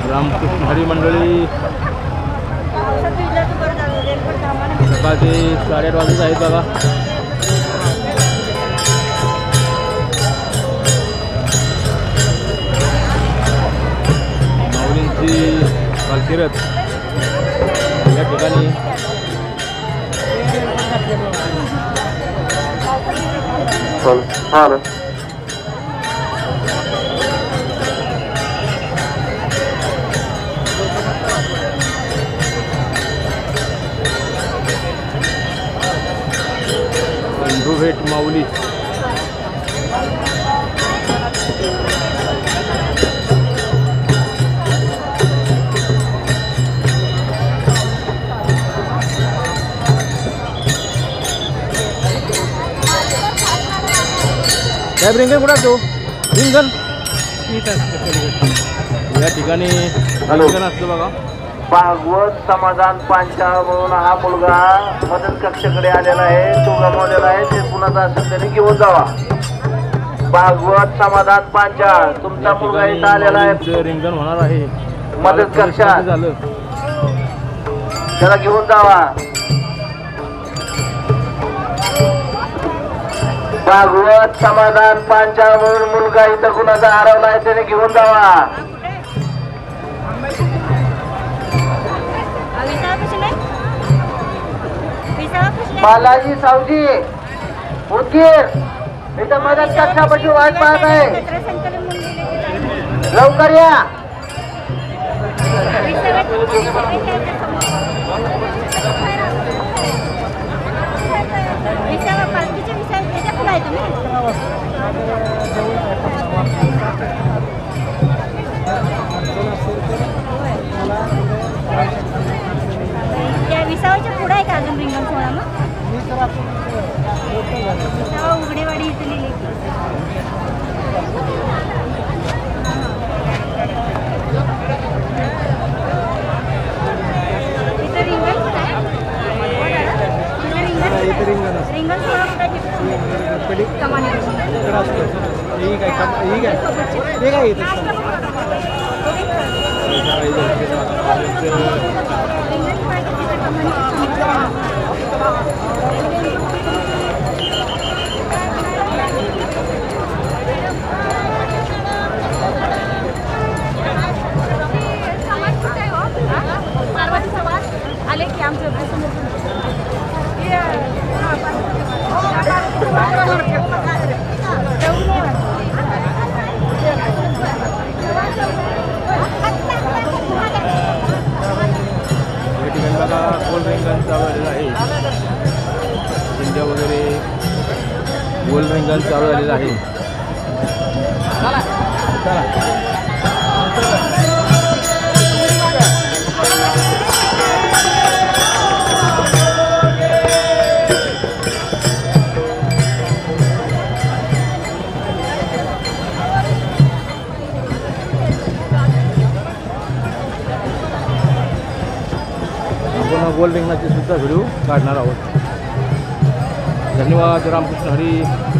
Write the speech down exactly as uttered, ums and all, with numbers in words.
रामकृष्ण हरी मंडळी सकाळचे साडेआठ वाजत आहेत बघा. माऊलींची पालखी रथ या ठिकाणी भेट माऊली काय रिंगण कुठं असतो रिंगण या ठिकाणी रिंगण असतं बघा. भागवत समाधान पांचाळ म्हणून हा मुलगा मदत कक्षाकडे आलेला आहे. तो गमावलेला आहे. ते कुणाचा असेल त्याने घेऊन जावा. भागवत समाधान पांचाळ तुमचा मुलगा इथं आलेला आहे. रिंगण होणार आहे मदत कक्षात झालं. त्याला घेऊन जावा. भागवत समाधान पांचाळ म्हणून मुलगा इथं कुणाचा हरवला आहे त्याने घेऊन जावा. बालाजी सावजी उदगीर इथं मदत कक्षापाशी वाट पाहत आहे. लवकर या. विसावाच्या पुढे आहे का अजून रिंगण सोहळा? मग उघडेवाडी इथे लिहिले इथे रिंगण रिंगण सोहळा कुठे कमानी आले की आमच्या गोल रिंगण चालू झालेलं आहे. इंडिया वगैरे गोल रिंगण चालू झालेलं आहे. आपण गोल रिंगणाचे सुद्धा व्हिडिओ काढणार आहोत. धन्यवाद. रामकृष्ण हरी.